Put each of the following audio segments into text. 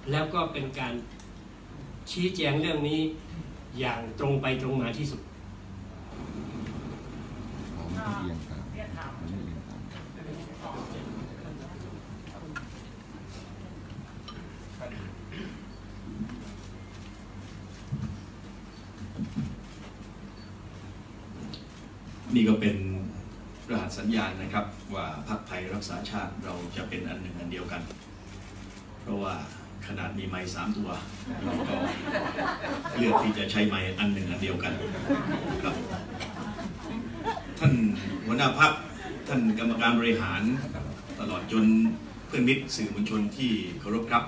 แล้วก็เป็นการชี้แจงเรื่องนี้อย่างตรงไปตรงมาที่สุดนี่ก็เป็นรหัสสัญญาณนะครับว่าพรรคไทยรักษาชาติเราจะเป็นอันหนึ่งอันเดียวกันเพราะว่าขนาดมีไม้3 ตัวเราก็เลือกที่จะใช้ไม้อันหนึ่งอันเดียวกันครับท่านหัวหน้าพรรคท่านกรรมการบริหารตลอดจนเพื่อนมิตรสื่อมวลชนที่เคารพครับ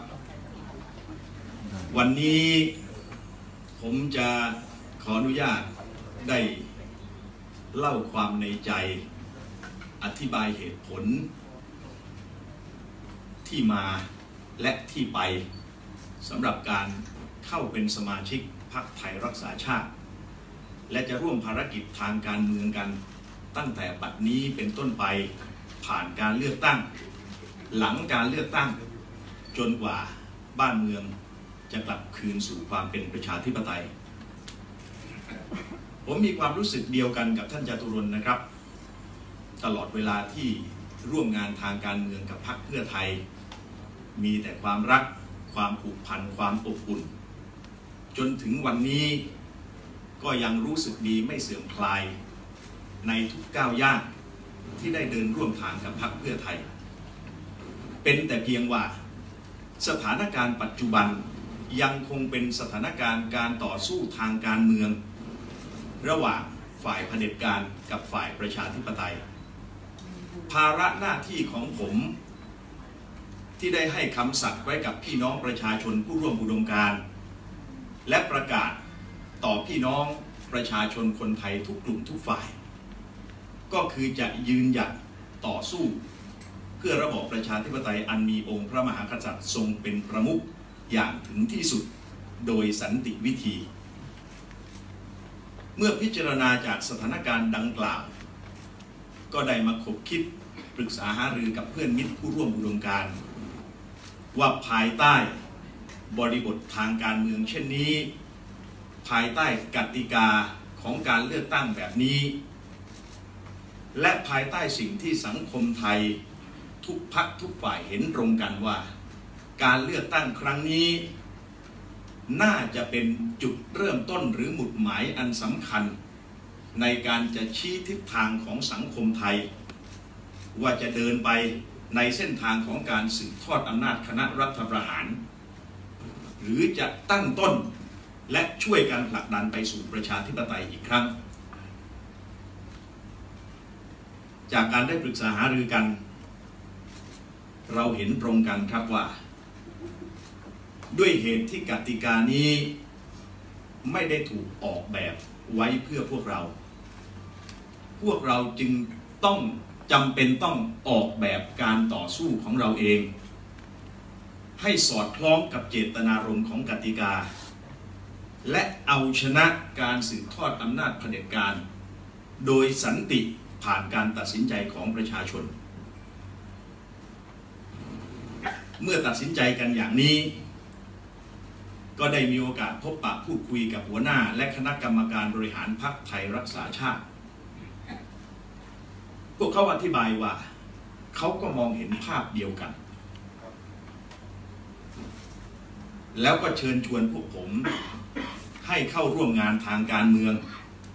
วันนี้ผมจะขออนุญาตได้เล่าความในใจอธิบายเหตุผลที่มาและที่ไปสำหรับการเข้าเป็นสมาชิกพรรคไทยรักษาชาติและจะร่วมภารกิจทางการเมืองกันตั้งแต่บัดนี้เป็นต้นไปผ่านการเลือกตั้งหลังการเลือกตั้งจนกว่าบ้านเมืองจะกลับคืนสู่ความเป็นประชาธิปไตยผมมีความรู้สึกเดียวกันกับท่านจตุรนต์นะครับตลอดเวลาที่ร่วมงานทางการเมืองกับพรรคเพื่อไทยมีแต่ความรักความผูกพันความอบอุ่นจนถึงวันนี้ก็ยังรู้สึกดีไม่เสื่อมคลายในทุกก้าวย่างที่ได้เดินร่วมทางกับพรรคเพื่อไทยเป็นแต่เพียงว่าสถานการณ์ปัจจุบันยังคงเป็นสถานการณ์การต่อสู้ทางการเมืองระหว่างฝ่ายเผด็จการกับฝ่ายประชาธิปไตยภาระหน้าที่ของผมที่ได้ให้คำสัตย์ไว้กับพี่น้องประชาชนผู้ร่วมอุดมการณ์และประกาศต่อพี่น้องประชาชนคนไทยทุกกลุ่มทุกฝ่ายก็คือจะยืนหยัดต่อสู้เพื่อระบอบประชาธิปไตยอันมีองค์พระมหากษัตริย์ทรงเป็นประมุขอย่างถึงที่สุดโดยสันติวิธีเมื่อพิจารณาจากสถานการณ์ดังกล่าวก็ได้มาคบคิดปรึกษาหารือกับเพื่อนมิตรผู้ร่วมอุดมการณ์ว่าภายใต้บริบททางการเมืองเช่นนี้ภายใต้กติกาของการเลือกตั้งแบบนี้และภายใต้สิ่งที่สังคมไทยทุกพรรคทุกฝ่ายเห็นตรงกันว่าการเลือกตั้งครั้งนี้น่าจะเป็นจุดเริ่มต้นหรือหมุดหมายอันสำคัญในการจะชี้ทิศทางของสังคมไทยว่าจะเดินไปในเส้นทางของการสืบทอดอำนาจคณะรัฐประหารหรือจะตั้งต้นและช่วยกันผลักดันไปสู่ประชาธิปไตยอีกครั้งจากการได้ปรึกษาหารือกันเราเห็นตรงกันครับว่าด้วยเหตุที่กติกานี้ไม่ได้ถูกออกแบบไว้เพื่อพวกเราจึงต้องจำเป็นต้องออกแบบการต่อสู้ของเราเองให้สอดคล้องกับเจตนารมณ์ของกติกาและเอาชนะการสืบทอดอำนาจเผด็จการโดยสันติผ่านการตัดสินใจของประชาชนเมื่อตัดสินใจกันอย่างนี้ก็ได้มีโอกาสพบปะพูดคุยกับหัวหน้าและคณะกรรมการบริหารพรรคไทยรักษาชาติพวกเขาอธิบายว่าเขาก็มองเห็นภาพเดียวกันแล้วก็เชิญชวนพวกผมให้เข้าร่วมงานทางการเมือง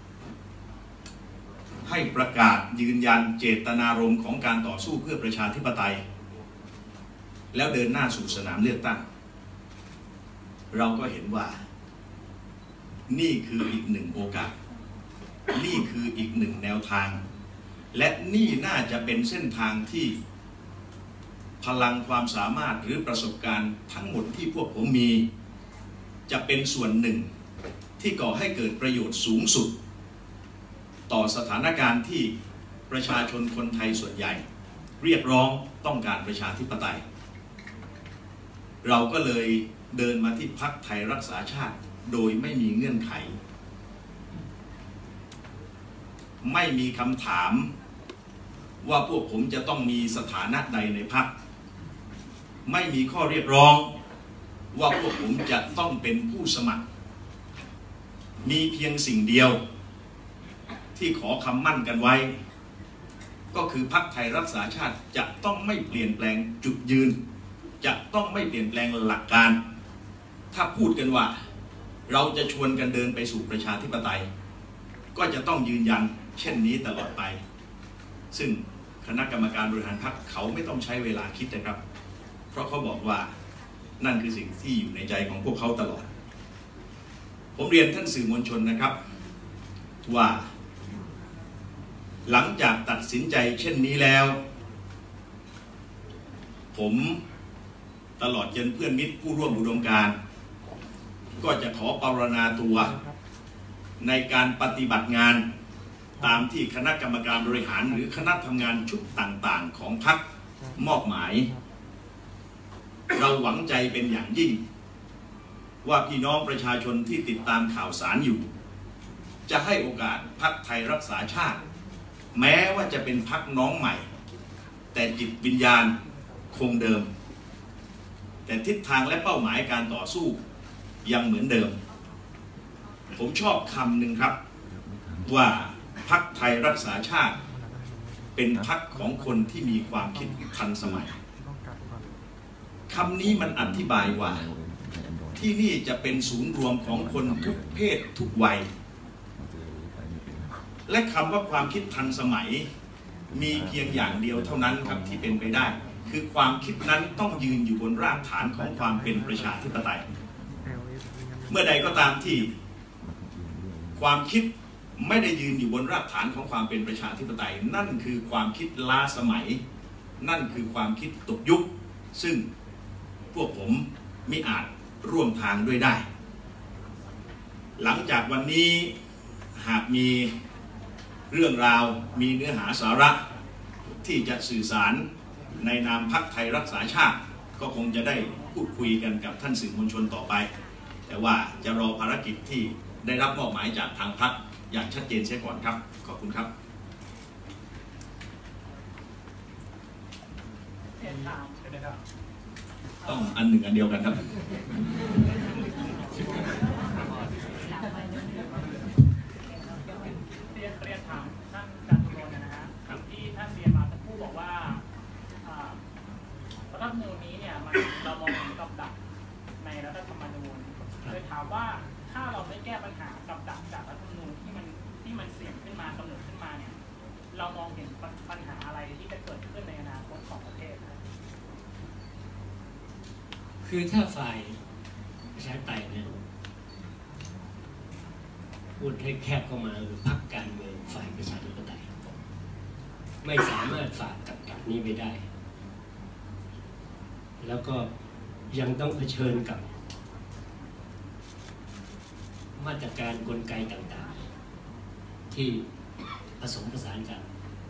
ให้ประกาศยืนยันเจตนารมณ์ของการต่อสู้เพื่อประชาธิปไตยแล้วเดินหน้าสู่สนามเลือกตั้งเราก็เห็นว่านี่คืออีกหนึ่งโอกาสนี่คืออีกหนึ่งแนวทางและนี่น่าจะเป็นเส้นทางที่พลังความสามารถหรือประสบการณ์ทั้งหมดที่พวกผมมีจะเป็นส่วนหนึ่งที่ก่อให้เกิดประโยชน์สูงสุดต่อสถานการณ์ที่ประชาชนคนไทยส่วนใหญ่เรียกร้องต้องการประชาธิปไตยเราก็เลยเดินมาที่พรรคไทยรักษาชาติโดยไม่มีเงื่อนไขไม่มีคำถามว่าพวกผมจะต้องมีสถานะใดในพรรคไม่มีข้อเรียกร้องว่าพวกผมจะต้องเป็นผู้สมัครมีเพียงสิ่งเดียวที่ขอคำมั่นกันไว้ก็คือพรรคไทยรักษาชาติจะต้องไม่เปลี่ยนแปลงจุดยืนจะต้องไม่เปลี่ยนแปลงหลักการถ้าพูดกันว่าเราจะชวนกันเดินไปสู่ประชาธิปไตยก็จะต้องยืนยันเช่นนี้ตลอดไปซึ่งคณะกรรมการบริหารพรรคเขาไม่ต้องใช้เวลาคิดนะครับเพราะเขาบอกว่านั่นคือสิ่งที่อยู่ในใจของพวกเขาตลอดผมเรียนท่านสื่อมวลชนนะครับว่าหลังจากตัดสินใจเช่นนี้แล้วผมตลอดจนเพื่อนมิตรผู้ร่วมอุดมการณ์ก็จะขอปรารณาตัวในการปฏิบัติงานตามที่คณะกรรมการบริหารหรือคณะทำงานชุดต่างๆของพรรคมอบหมายเราหวังใจเป็นอย่างยิ่งว่าพี่น้องประชาชนที่ติดตามข่าวสารอยู่จะให้โอกาสพรรคไทยรักษาชาติแม้ว่าจะเป็นพรรคน้องใหม่แต่จิตวิญญาณคงเดิมแต่ทิศทางและเป้าหมายการต่อสู้ยังเหมือนเดิมผมชอบคำหนึ่งครับว่าพรรคไทยรักษาชาติเป็นพรรคของคนที่มีความคิดทันสมัยคำนี้มันอธิบายว่าที่นี่จะเป็นศูนย์รวมของคนทุกเพศทุกวัยและคำว่าความคิดทันสมัยมีเพียงอย่างเดียวเท่านั้นครับที่เป็นไปได้คือความคิดนั้นต้องยืนอยู่บนรากฐานของความเป็นประชาธิปไตยเมื่อใดก็ตามที่ความคิดไม่ได้ยืนอยู่บนรากฐานของความเป็นประชาธิปไตยนั่นคือความคิดล้าสมัยนั่นคือความคิดตกยุคซึ่งพวกผมมิอาจร่วมทางด้วยได้หลังจากวันนี้หากมีเรื่องราวมีเนื้อหาสาระที่จะสื่อสารในนามพรรคไทยรักษาชาติก็คงจะได้พูดคุยกันกับท่านสื่อมวลชนต่อไปแต่ว่าจะรอภารกิจที่ได้รับมอบหมายจากทางพรรคอย่างชัดเจนเสียก่อนครับขอบคุณครับต้องอันหนึ่งอันเดียวกันครับเรียนถามท่านจตุรนต์นะฮะที่ท่านเรียนมาท่านผู้บอกว่ารัฐธรรมนูญนี้เนี่ยเรามองเห็นกับดักในรัฐธรรมนูญเลยถามว่าถ้าเราไม่แก้ปัญหากับดักจากรัฐธรรมนูญที่มันเสี่ยงขึ้นมากำเนิดขึ้นมาเนี่ยเรามองเห็นปัญหาอะไรที่จะเกิดขึ้นในอนาคตของประเทศนะคือถ้าฝ่ายประชาธิปไตยเนี่ยพูดให้แคบเข้ามาคือพรรคการเมืองฝ่ายประชาธิปไตยไม่สามารถฝ่ากับนี้ไปได้แล้วก็ยังต้องเผชิญกับมาตรการกลไกต่างๆที่ผสมผสานกัน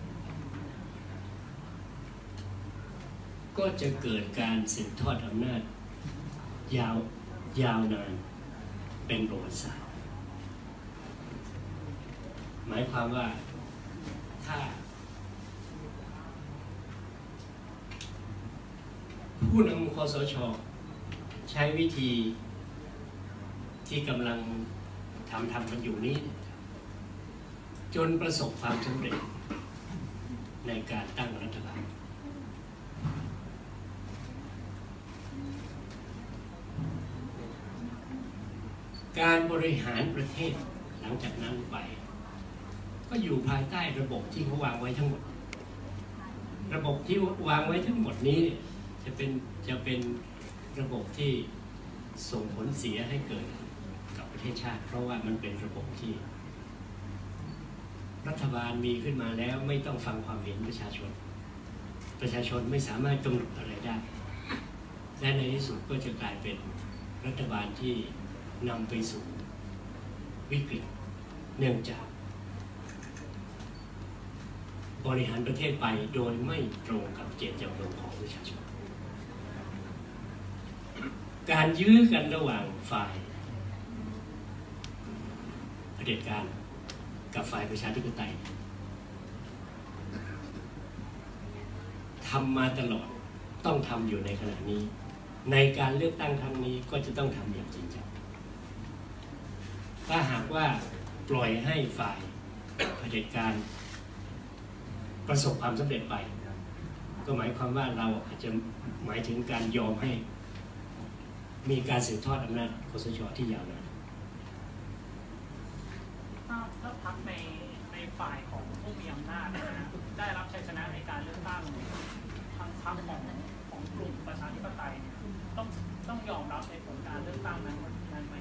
ก็จะเกิดการสืบทอดอำนาจยาวนานเป็นประวัติศาสตร์หมายความว่าถ้าผู้นำคสช.ใช้วิธีที่กำลังทำกันอยู่นี้จนประสบความสำเร็จในการตั้งรัฐบาลการบริหารประเทศหลังจากนั้นไปก็อยู่ภายใต้ระบบที่เขาวางไว้ทั้งหมดระบบที่วางไว้ทั้งหมดนี้จะเป็นระบบที่ส่งผลเสียให้เกิดกับประเทศชาติเพราะว่ามันเป็นระบบที่รัฐบาลมีขึ้นมาแล้วไม่ต้องฟังความเห็นประชาชนไม่สามารถกำหนดอะไรได้และในที่สุดก็จะกลายเป็นรัฐบาลที่นำไปสู่วิกฤตเนื่องจากบริหารประเทศไปโดยไม่ตรงกับเจตจำนงของประชาชนการยื้อกันระหว่างฝ่ายเผด็จการกับฝ่ายประชาธิปไตยทำมาตลอดต้องทำอยู่ในขณะนี้ในการเลือกตั้งครั้งนี้ก็จะต้องทำอย่างจริงจังถ้าหากว่าปล่อยให้ฝ่ายเผด็จการประสบความสำเร็จไปก็หมายความว่าเราอาจจะหมายถึงการยอมให้มีการสืบทอดอำนาจคสช.ที่ยาวนานถ้าพรรคในฝ่ายของผู้มีอำนาจนะได้รับชัยชนะในการเลือกตั้งทางพรรคของกลุ่มประชาธิปไตยเนี่ยต้องยอมรับในผลการเลือกตั้งนั้นไหม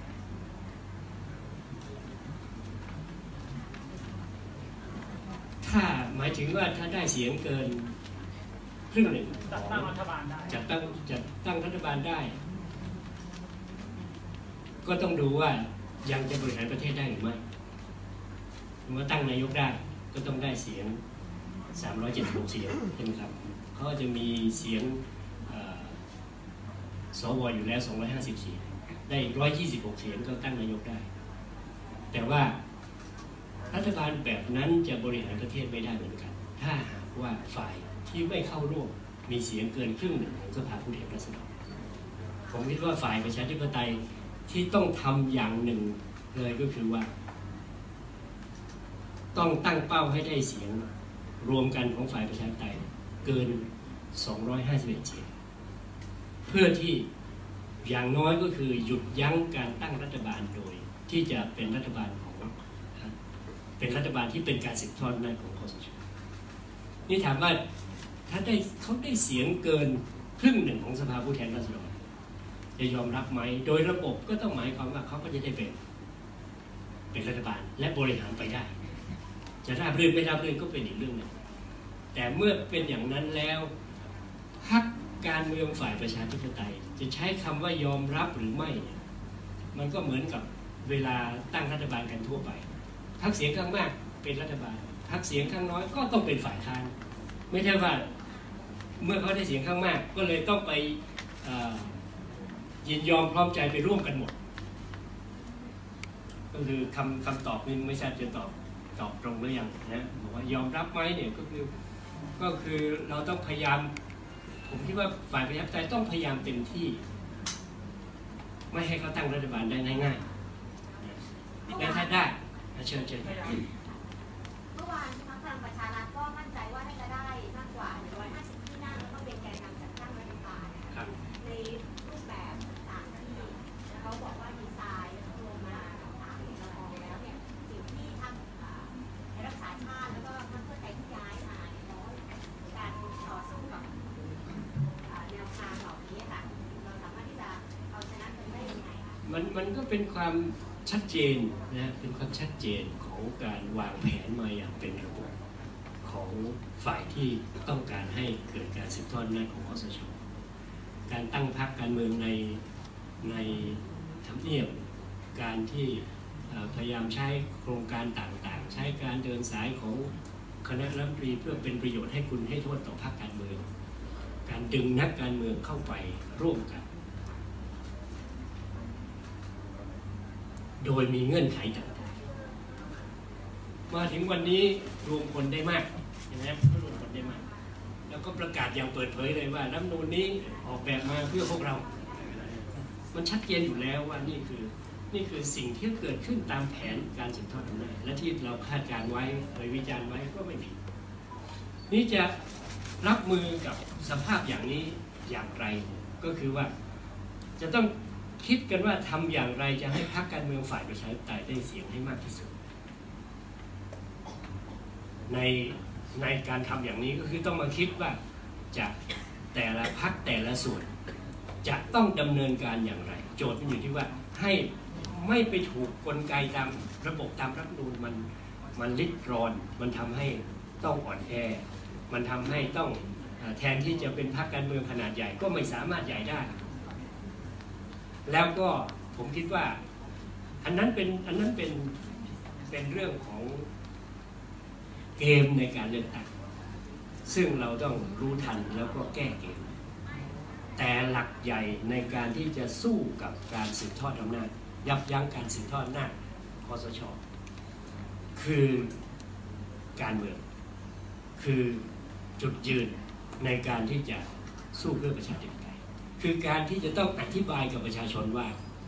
ถ้าหมายถึงว่าถ้าได้เสียงเกินครึ่งหนึ่งจัดตั้งรัฐบาลได้จัดตั้งรัฐบาลได้ก็ต้องดูว่ายังจะบริหารประเทศได้หรือไม่เมื่อตั้งนายกได้ก็ต้องได้เสียง376เสียงใช่ไหมครับเขาจะมีเสียงสวอยู่แล้ว250เสียงได้126เสียงก็ตั้งนายกได้แต่ว่ารัฐบาลแบบนั้นจะบริหารประเทศไม่ได้เหมือนกันถ้าหากว่าฝ่ายที่ไม่เข้าร่วมมีเสียงเกินครึ่งหนึ่งของสภาผู้แทนราษฎรผมคิดว่าฝ่ายประชาธิปไตยที่ต้องทำอย่างหนึ่งเลยก็คือว่าต้องตั้งเป้าให้ได้เสียงรวมกันของฝ่ายประชาธิปไตยเกิน251เสียงเพื่อที่อย่างน้อยก็คือหยุดยั้งการตั้งรัฐบาลโดยที่จะเป็นรัฐบาลที่เป็นการสืบทอดอำนาจของคสช.นี่ถามว่าถ้าเขาได้เสียงเกินครึ่งหนึ่งของสภาผู้แทนราษฎรจะยอมรับไหมโดยระบบก็ต้องหมายความว่าเขาก็จะได้เป็นรัฐบาลและบริหารไปได้จะราบรื่นไม่ราบรื่นก็เป็นอีกเรื่องหนึ่งแต่เมื่อเป็นอย่างนั้นแล้วพรรคการเมืองฝ่ายประชาธิปไตยจะใช้คำว่ายอมรับหรือไม่มันก็เหมือนกับเวลาตั้งรัฐบาลกันทั่วไปพรรคเสียงข้างมากเป็นรัฐบาลพรรคเสียงข้างน้อยก็ต้องเป็นฝ่ายค้านไม่ใช่ว่าเมื่อเขาได้เสียงข้างมากก็เลยต้องไปยินยอมพร้อมใจไปร่วมกันหมดก็คือคำตอบนี้ไม่ใช่จะตอบตรงหรือยังนะบอกว่ายอมรับไหมเนี่ยก็คือเราต้องพยายามผมคิดว่าฝ่ายประชาธิปไตยต้องพยายามเต็มที่ไม่ให้เขาตั้งรัฐบาลได้ง่ายๆและถ้าได้เชิญเมื่อวานพรรคพลังประชารัฐก็มั่นใจว่าจะได้มากกว่า150ที่นั่งแล้วก็เป็นแกนนำจัดตั้งรัฐบาลในรูปแบบต่างๆที่เขาบอกว่าดีไซน์รวมมาต่างๆเรามองแล้วเนี่ยสิ่งที่ทำในรักษาชาติแล้วก็พรรคเพื่อไทยที่ย้ายมาเนี่ยเพราะการต่อสู้กับแนวทางเหล่านี้ค่ะเราสามารถที่จะเอาชนะกันได้ยังไงคะมันก็เป็นความชัดเจนนะเป็นความชัดเจนของการวางแผนมาอย่างเป็นระบบของฝ่ายที่ต้องการให้เกิดการสืบทอดอำนาจของคสช.การตั้งพรรคการเมืองในทำเนียบการที่พยายามใช้โครงการต่างๆใช้การเดินสายของคณะรัฐมนตรีเพื่อเป็นประโยชน์ให้คุณให้โทษต่อพรรคการเมืองการดึงนักการเมืองเข้าไปร่วมกันโดยมีเงื่อนไขต่างๆมาถึงวันนี้รวมคนได้มากอย่างนี้รวมคนได้มากแล้วก็ประกาศอย่างเปิดเผยเลยว่ารัฐธรรมนูญนี้ออกแบบมาเพื่อพวกเรามันชัดเจนอยู่แล้วว่านี่คือสิ่งที่เกิดขึ้นตามแผนการสืบทอดอำนาจและที่เราคาดการไว้เคยวิจารณ์ไว้ก็ไม่ผิดนี่จะรับมือกับสภาพอย่างนี้อย่างไรก็คือว่าจะต้องคิดกันว่าทำอย่างไรจะให้พรรคการเมืองฝ่ายประชาธิปไตยได้เสียงให้มากที่สุดในการทำอย่างนี้ก็คือต้องมาคิดว่าจะแต่ละพรรคแต่ละส่วนจะต้องดำเนินการอย่างไรโจทย์มันอยู่ที่ว่าให้ไม่ไปถูกกลไกตามระบบตามรัฐธรรมนูญมันริดรอนมันทำให้ต้องอ่อนแอมันทำให้ต้องแทนที่จะเป็นพรรคการเมืองขนาดใหญ่ก็ไม่สามารถใหญ่ได้แล้วก็ผมคิดว่าอันนั้นเป็นเรื่องของเกมในการเลือกตั้งซึ่งเราต้องรู้ทันแล้วก็แก้เกมแต่หลักใหญ่ในการที่จะสู้กับการสืบทอดอำนาจยับยั้งการสืบทอดอำนาจคสช.คือการเมืองคือจุดยืนในการที่จะสู้เพื่อประชาธิปไตยคือการที่จะต้องอธิบายกับประชาชนว่า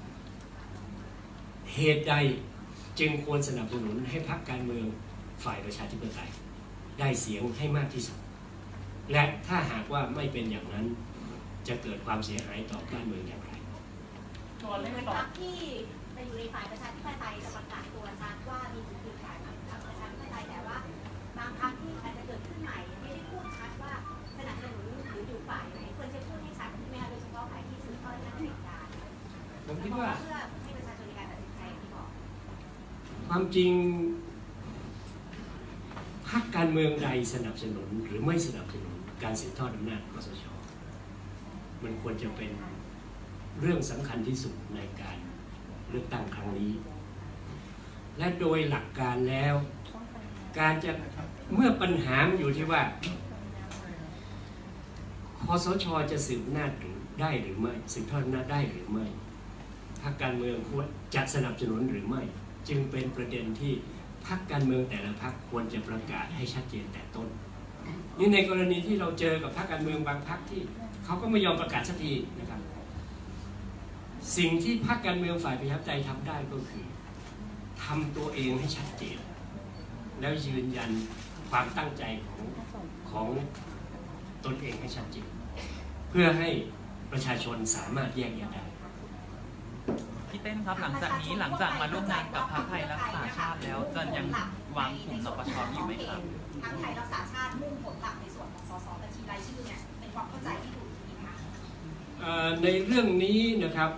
เหตุใดจึงควรสนับสนุนให้พรรคการเมืองฝ่ายประชาธิปไตยได้เสียงให้มากที่สุดและถ้าหากว่าไม่เป็นอย่างนั้นจะเกิดความเสียหายต่อบ้านเมืองอย่างไรตัวเลขพรต่อรคที่ไปอยู่ในฝ่ายประชาธิปไตยจะประกาศตัวชัดว่ามีจุดยืนฝ่ายประชาธิปไตยแต่ว่าบางพรรคที่อาจจะเกิดขึ้นใหม่ไม่ได้พูดชัดว่าสนับสนุนหรืออยู่ฝ่ายไหนควรจะพูดให้ชัดใช่ไหมคะโดยเฉพาะฝ่ายที่สืบทอดอำนาจเผด็จการผมคิดว่าเพื่อให้ประชาชนในการตัดสินใจที่บอกความจริงพรรคการเมืองใดสนับสนุนหรือไม่สนับสนุนการสืบทอดอำนาจคสช.มันควรจะเป็นเรื่องสำคัญที่สุดในการเลือกตั้งครั้งนี้และโดยหลักการแล้วการจะเมื่อปัญหาอยู่ที่ว่าคสช.จะสืบอำนาจได้หรือไม่สืบทอดอำนาจได้หรือไม่พรรคการเมืองควรจะสนับสนุนหรือไม่จึงเป็นประเด็นที่พรรคการเมืองแต่ละพรรคควรจะประกาศให้ชัดเจนแต่ต้นนี่ในกรณีที่เราเจอกับพรรคการเมืองบางพรรคที่เขาก็ไม่ยอมประกาศสักทีนะครับสิ่งที่พรรคการเมืองฝ่ายประชาธิปไตยทำได้ก็คือทำตัวเองให้ชัดเจนแล้วยืนยันความตั้งใจของตนเองให้ชัดเจนเพื่อให้ประชาชนสามารถแยกแยะได้พี่เต้นครับหลังจากนี้หลังจากมาร่วมงานกับพรรคไทยรักษาชาติแล้วจะยังวางกลุ่มนปช.อยู่ไหมครับพรรคไทยรักษาชาติมุ่งผลหลักในส่วนของส.ส.บัญชีรายชื่อเนี่ยเป็นความเข้าใจที่ถูกผิดไหมคะในเรื่องนี้นะครับ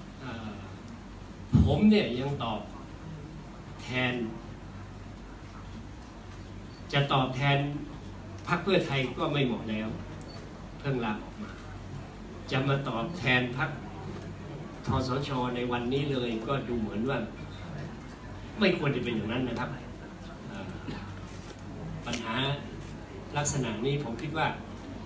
ผมเนี่ยยังตอบแทนจะตอบแทนพรรคเพื่อไทยก็ไม่เหมาะแล้วเพิ่งลาออกมาจะมาตอบแทนพรรคทสช.ในวันนี้เลยก็ดูเหมือนว่าไม่ควรจะเป็นอย่างนั้นนะครับปัญหาลักษณะนี้ผมคิดว่า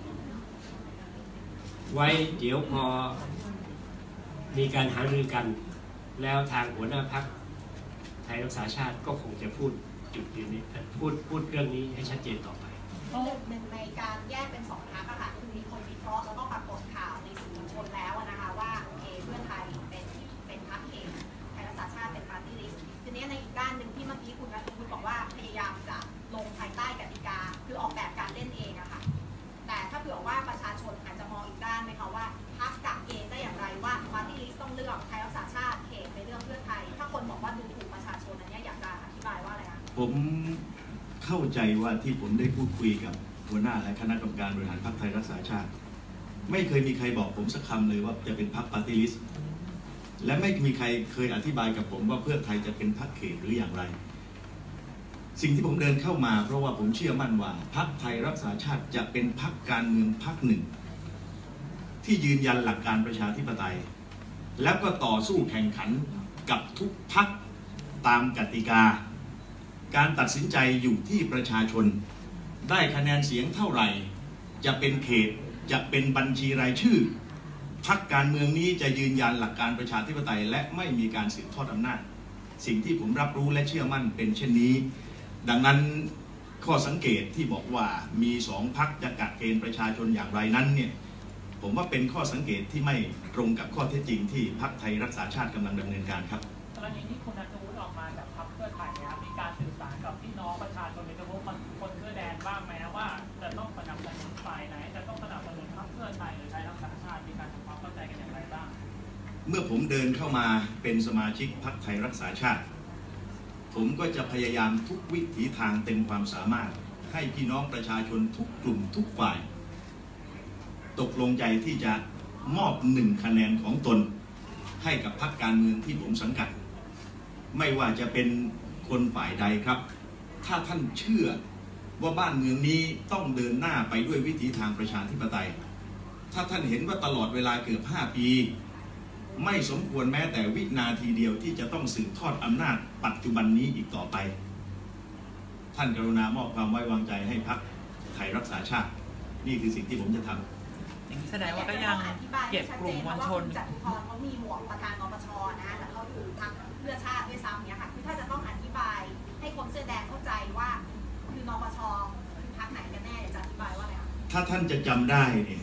ไว้เดี๋ยวพอมีการหารือกันแล้วทางหัวหน้าพรรคไทยรักษาชาติก็คงจะพูดจุดยืนนี้พูดเรื่องนี้ให้ชัดเจนต่อไปหนึ่งในการแยกเป็น2พรรคค่ะคือมีคนวิเคราะห์แล้วก็ปรากฏข่าวในสื่อมวลชนแล้วนะคะว่าเพื่อไทยเป็นพรรคเอกไทยรักษาชาติเป็นปาร์ตี้ลิสต์ทีนี้ในอีกด้านหนึ่งที่เมื่อกี้คุณรัฐคุณบอกว่าพยายามจะลงภายใต้กติกาคือออกแบบการเล่นเองอะค่ะแต่ถ้าเผื่อว่าประชาชนอาจจะมองอีกด้านไหมคะว่าพรรคกะเกณฑ์ได้อย่างไรว่าปาร์ตี้ลิสต์ต้องเลือกไทยรักษาชาติเขตไปเลือกเพื่อไทยถ้าคนบอกว่าดูถูกประชาชนอันนี้อยากจะอธิบายว่าอะไรคะผมเข้าใจว่าที่ผมได้พูดคุยกับหัวหน้าและคณะกรรมการบริหารพรรคไทยรักษาชาติไม่เคยมีใครบอกผมสักคำเลยว่าจะเป็นพรรคปาร์ตี้ลิสต์และไม่มีใครเคยอธิบายกับผมว่าเพื่อไทยจะเป็นพรรคเขตหรืออย่างไรสิ่งที่ผมเดินเข้ามาเพราะว่าผมเชื่อมั่นว่าพรรคไทยรักษาชาติจะเป็นพรรคการเมืองพรรคหนึ่งที่ยืนยันหลักการประชาธิปไตยแล้วก็ต่อสู้แข่งขันกับทุกพรรคตามกติกาการตัดสินใจอยู่ที่ประชาชนได้คะแนนเสียงเท่าไหร่จะเป็นเขตจะเป็นบัญชีรายชื่อพรรคการเมืองนี้จะยืนยันหลักการประชาธิปไตยและไม่มีการสืบทอดอำนาจสิ่งที่ผมรับรู้และเชื่อมั่นเป็นเช่นนี้ดังนั้นข้อสังเกตที่บอกว่ามี2 พรรคจะกะเกณฑ์ประชาชนอย่างไรนั้นเนี่ยผมว่าเป็นข้อสังเกตที่ไม่ตรงกับข้อเท็จจริงที่พรรคไทยรักษาชาติกำลังดำเนินการครับกรณีที่คุณนัทวุฒิออกมาจากพรรคเพื่อไทยนะครับมีการสื่อสารกับพี่น้องประชาชนโดยเฉพาะคนเสื้อแดงบ้างไหมว่าจะต้องสนับสนุนฝ่ายไหนจะต้องสนับสนุนพรรคเพื่อไทยหรือไทยรักษาชาติมีการทำความเข้าใจกันอย่างไรบ้างเมื่อผมเดินเข้ามาเป็นสมาชิกพรรคไทยรักษาชาติผมก็จะพยายามทุกวิถีทางเต็มความสามารถให้พี่น้องประชาชนทุกกลุ่มทุกฝ่ายตกลงใจที่จะมอบ1 คะแนนของตนให้กับพรรคการเมืองที่ผมสังกัดไม่ว่าจะเป็นคนฝ่ายใดครับถ้าท่านเชื่อว่าบ้านเมืองนี้ต้องเดินหน้าไปด้วยวิถีทางประชาธิปไตยถ้าท่านเห็นว่าตลอดเวลาเกือบ5 ปีไม่สมควรแม้แต่วินาทีเดียวที่จะต้องสืบทอดอำนาจปัจจุบันนี้อีกต่อไปท่านกรุณามอบความไว้วางใจให้พรรคไทยรักษาชาตินี่คือสิ่งที่ผมจะทำอย่างนี้แสดงว่าก็ยังเก็บกลุ่มมวลชนจตุพรเขามีหมวกประธานนปช.นะแล้วเขาอยู่พรรคเพื่อชาติด้วยซ้ำเนี่ยค่ะคือถ้าจะต้องอธิบายให้คนเสื้อแดงเข้าใจว่าคือนปช.คือพรรคไหนกันแน่จะอธิบายว่าอะไรคะถ้าท่านจะจำได้เนี่ยผ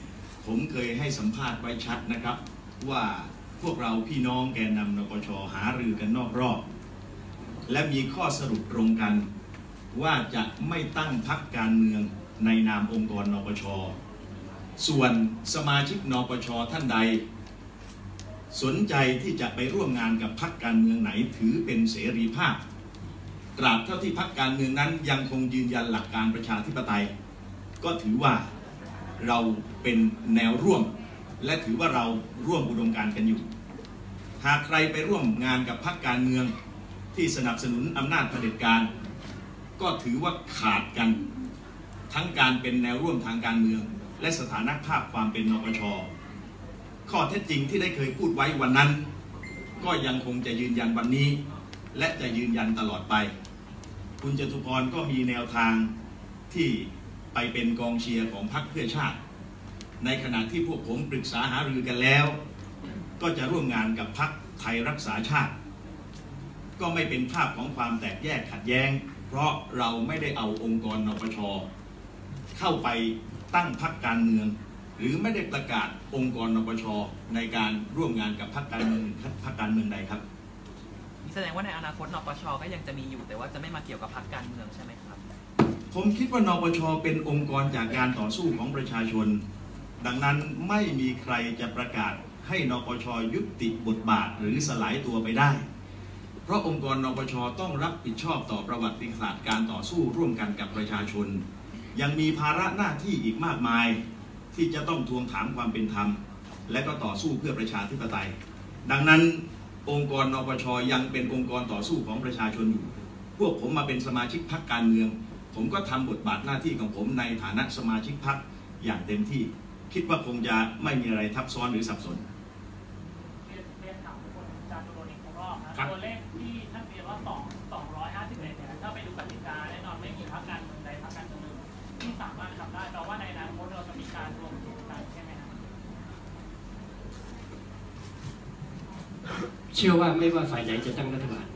ผมเคยให้สัมภาษณ์ไว้ชัดนะครับว่าพวกเราพี่น้องแกนนำนปช.หารือกันนอกรอบและมีข้อสรุปตรงกันว่าจะไม่ตั้งพรรคการเมืองในนามองค์กรนปช.ส่วนสมาชิกนปช.ท่านใดสนใจที่จะไปร่วมงานกับพรรคการเมืองไหนถือเป็นเสรีภาพตราบเท่าที่พรรคการเมืองนั้นยังคงยืนยันหลักการประชาธิปไตยก็ถือว่าเราเป็นแนวร่วมและถือว่าเราร่วมอุดมการณ์กันอยู่หากใครไปร่วมงานกับพรรคการเมืองที่สนับสนุนอำนาจเผด็จการก็ถือว่าขาดกันทั้งการเป็นแนวร่วมทางการเมืองและสถานภาพความเป็นนปช.ข้อเท็จจริงที่ได้เคยพูดไว้วันนั้นก็ยังคงจะยืนยันวันนี้และจะยืนยันตลอดไปคุณจตุพรก็มีแนวทางที่ไปเป็นกองเชียร์ของพรรคเพื่อชาติในขณะที่พวกผมปรึกษาหารือกันแล้วก็จะร่วมงานกับพรรคไทยรักษาชาติก็ไม่เป็นภาพของความแตกแยกขัดแย้งเพราะเราไม่ได้เอาองค์กรนปช.เข้าไปตั้งพรรคการเมืองหรือไม่ได้ประกาศองค์กรนปช.ในการร่วมงานกับพรรคการเมืองใดครับแสดงว่าในอนาคตนปช.ก็ยังจะมีอยู่แต่ว่าจะไม่มาเกี่ยวกับพรรคการเมืองใช่ไหมครับผมคิดว่านปช.เป็นองค์กรจากการต่อสู้ของประชาชนดังนั้นไม่มีใครจะประกาศให้นปช.ยุติบทบาทหรือสลายตัวไปได้เพราะองค์กรนปช.ต้องรับผิดชอบต่อประวัติศาสตร์การต่อสู้ร่วมกันกับประชาชนยังมีภาระหน้าที่อีกมากมายที่จะต้องทวงถามความเป็นธรรมและก็ต่อสู้เพื่อประชาธิปไตยดังนั้นองค์กรนปช.ยังเป็นองค์กรต่อสู้ของประชาชนอยู่พวกผมมาเป็นสมาชิกพรรคการเมืองผมก็ทำบทบาทหน้าที่ของผมในฐานะสมาชิกพรรคอย่างเต็มที่คิดว่าคงจะไม่มีอะไรทับซ้อนหรือสับสนเรียนถามคุณจาตุรนต์อีกรอบนะตัวเลขที่ท่านเรียนว่า251เนี่ยถ้าไปดูกติกาแน่นอนไม่มีพรรคการเมืองใดพรรคการเมืองหนึ่งที่สามารถทำได้แต่ว่าในอนาคตเราจะมีการรวมกลุ่มกันใช่ไหมครับเชื่อว่าไม่ว่าฝ่ายไหนจะตั้งรัฐบาล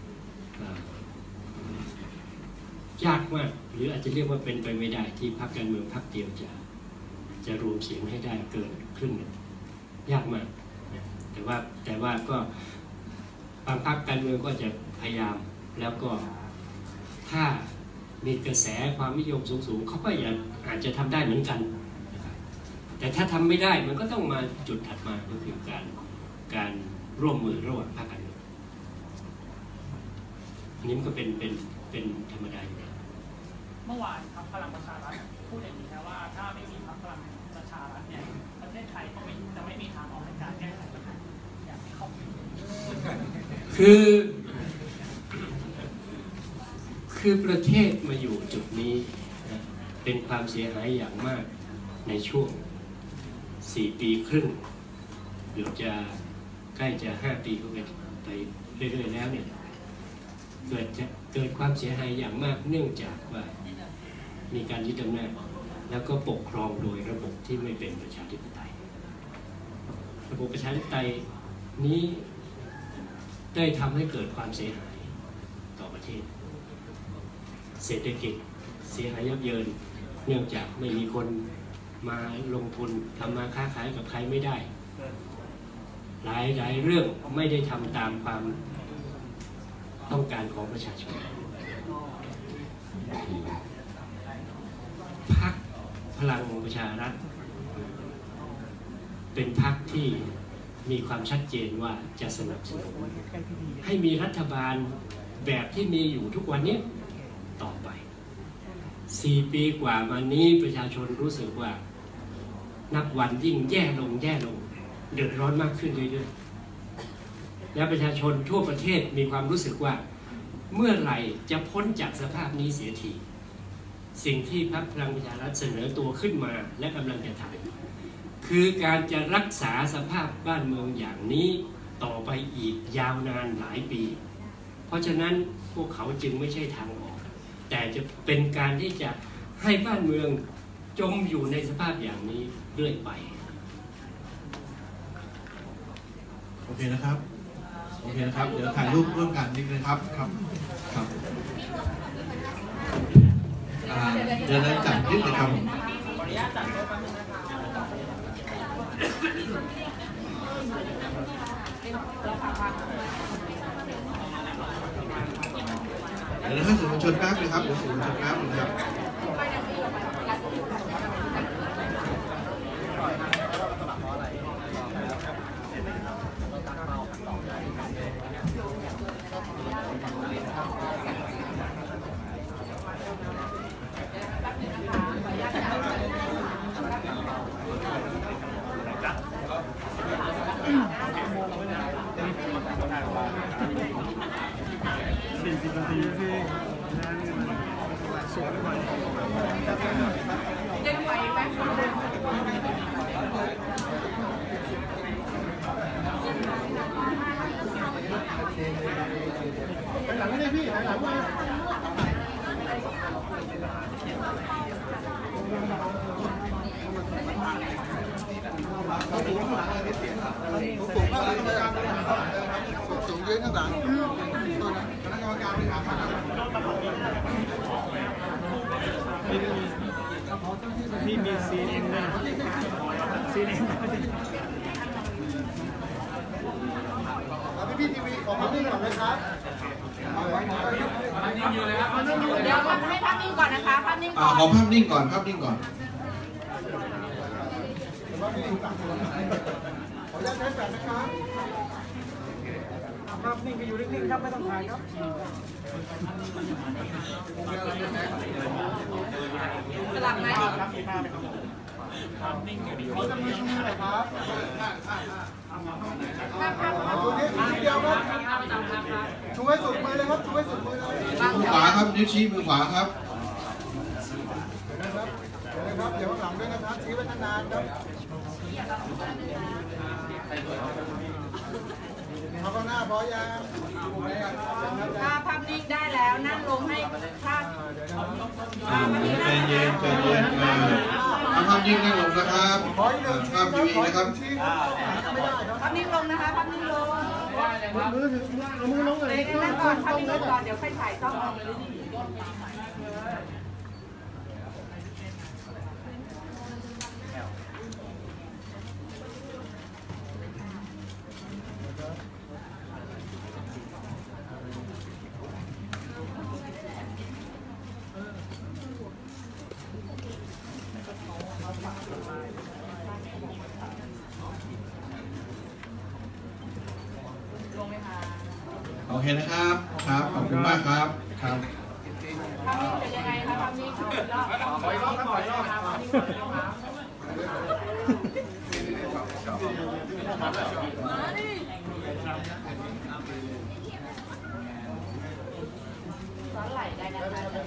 ยากมากหรืออาจจะเรียกว่าเป็นไปไม่ได้ที่พรรคการเมืองพรรคเดียวจะรวมเสียงให้ได้เกินครึ่งยากมากนะแต่ว่าก็บางพรรคการเมืองก็จะพยายามแล้วก็ถ้ามีกระแสความนิยมสูงๆเขาก็อาจจะทำได้เหมือนกันนะครับแต่ถ้าทำไม่ได้มันก็ต้องมาจุดถัดมาก็คือการร่วมมือระหว่างพรรคการเมืองอันนี้มันก็เป็นธรรมดาอยู่แล้วเมื่อวานพรรคพลังประชารัฐพูดอย่างนี้นะว่าถ้าไม่มีพรรคพลังประชารัฐเนี่ยประเทศไทยก็จะไม่มีทางออกในการแก้ไขปัญหาอย่างที่เขาคือประเทศมาอยู่จุดนี้เป็นความเสียหายอย่างมากในช่วง4 ปีครึ่งเดี๋ยวจะใกล้จะ5 ปีก็ไปเรื่อยๆแล้วเนี่ยเกิดความเสียหายอย่างมากเนื่องจากว่ามีการยึดอำนาจแล้วก็ปกครองโดยระบบที่ไม่เป็นประชาธิปไตยระบบประชาธิปไตยนี้ได้ทำให้เกิดความเสียหายต่อประเทศเศรษฐกิจเสียหายยับเยินเนื่องจากไม่มีคนมาลงทุนทำมาค้าขายกับใครไม่ได้หลายเรื่องไม่ได้ทำตามความต้องการของประชาชนพรรคพลังประชารัฐเป็นพรรคที่มีความชัดเจนว่าจะสนับสนุนให้มีรัฐบาลแบบที่มีอยู่ทุกวันนี้ต่อไป4 ปีกว่ามานี้ประชาชนรู้สึกว่านับวันยิ่งแย่ลงเดือดร้อนมากขึ้นเรื่อยๆและประชาชนทั่วประเทศมีความรู้สึกว่าเมื่อไหร่จะพ้นจากสภาพนี้เสียทีสิ่งที่พรรคพลังประชารัฐเสนอตัวขึ้นมาและกำลังจะทำคือการจะรักษาสภาพบ้านเมืองอย่างนี้ต่อไปอีกยาวนานหลายปีเพราะฉะนั้นพวกเขาจึงไม่ใช่ทางออกแต่จะเป็นการที่จะให้บ้านเมืองจมอยู่ในสภาพอย่างนี้เรื่อยไปโอเคนะครับเดี๋ยวถ่ายรูปร่วมกันนิดนึงครับเดี๋ยวจัดนิดนึงครับขออนุญาตจัดโต๊ะแป๊บนึงนะครับเดี๋ยวนะครับสื่อมวลชนแป๊บเลยครับเดี๋ยวสื่อมวลชนแป๊บเลยครับ 40 นาทีพี่สวยไปเด้งไปแป๊บไปหลังไม่ได้พี่ไปหลังมาสูงเยอะข้างหลังคณะกรรมการบริหารพักพี่มีซีนเองเลยซีนเองพี่ทีวีขอพักนิ่งก่อนเลยครับพักนิ่งอยู่เลยครับเดี๋ยวให้พักนิ่งก่อนนะคะพักนิ่งก่อนขอภาพนิ่งก่อนภาพนิ่งก่อนขออนุญาตใช้แฟลชนะครับภาพนิ่งก็อยู่นิ่งๆครับไม่ต้องถ่ายครับสลับไหมภาพนิ่งอยู่ดีเขาจะมีชูหน่อยครับชูนิดเดียวครับชูให้สุดมือเลยครับชูให้สุดมือเลยมือขวาครับนิ้วชี้มือขวาครับเดี๋ยวข้างหลังด้วยนะครับชี้ไว้นานๆครับเอาข้างหน้าพอยังถ้าภาพนิ่งได้แล้วนั่งลงให้ภาพใจเย็นใจเย็นภาพนิ่งนั่งลงนะครับภาพนิ่งนะครับภาพนิ่งลงนะคะภาพนิ่งลงมือลงเลยนั่งก่อนภาพนิ่งลงก่อนเดี๋ยวค่อยถ่ายต้องออกเลยโอเคนะครับครับขอบคุณมากครับครับภาพนิ่งเป็นยังไงคะภาพนิ่งขออีกรอบครับขออีกรอบครับซ้อนไหลได้นะคะ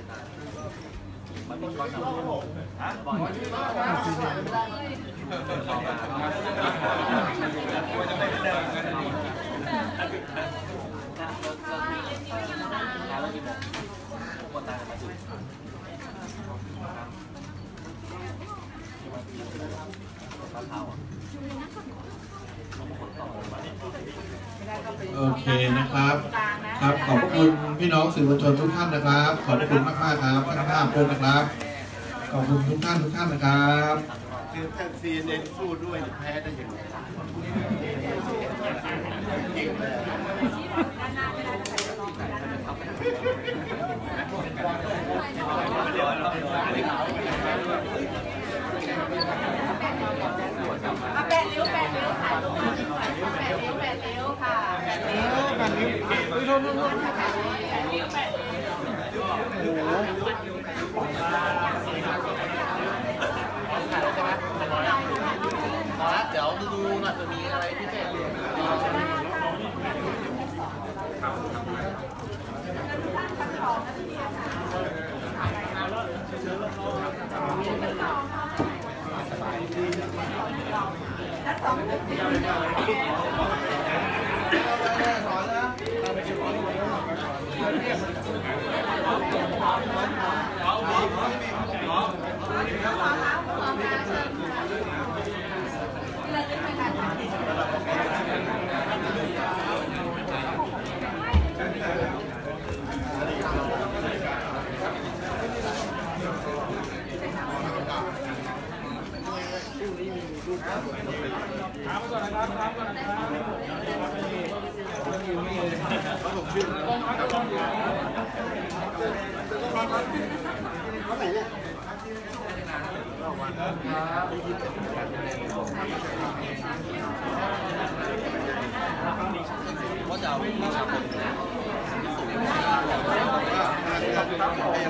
โอเคนะครับครับขอบคุณพี่น้องสื่อมวลชนทุกท่านนะครับขอบคุณมากๆครับทั้งภาพด้วยนะครับขอบคุณทุกท่านนะครับคือถ้า CNN พูดด้วยแพ้ได้ยังไงแปดนิ้วถ่ายรูปถ่ายแปดนิ้วค่ะแปดนิ้วโอ้โหเดี๋ยวดูหน่อยจะมีอะไรพิเศษครับว่าจะเอา